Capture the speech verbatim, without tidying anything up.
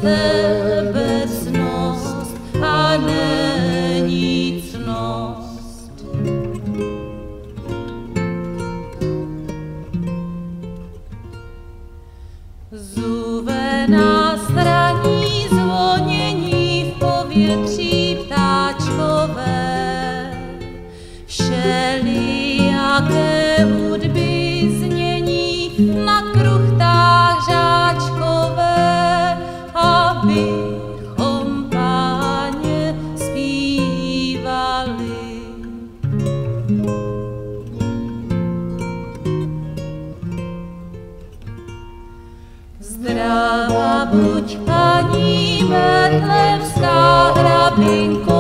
beztebecnost a nenicnost. Zuve nás ranní zvonění v povětří ptáčkové, všelijaké hudby znění na kruchtách žáčkové, abychom Páně zpívali. Zdravá buď, paní Betlémská hrabinko,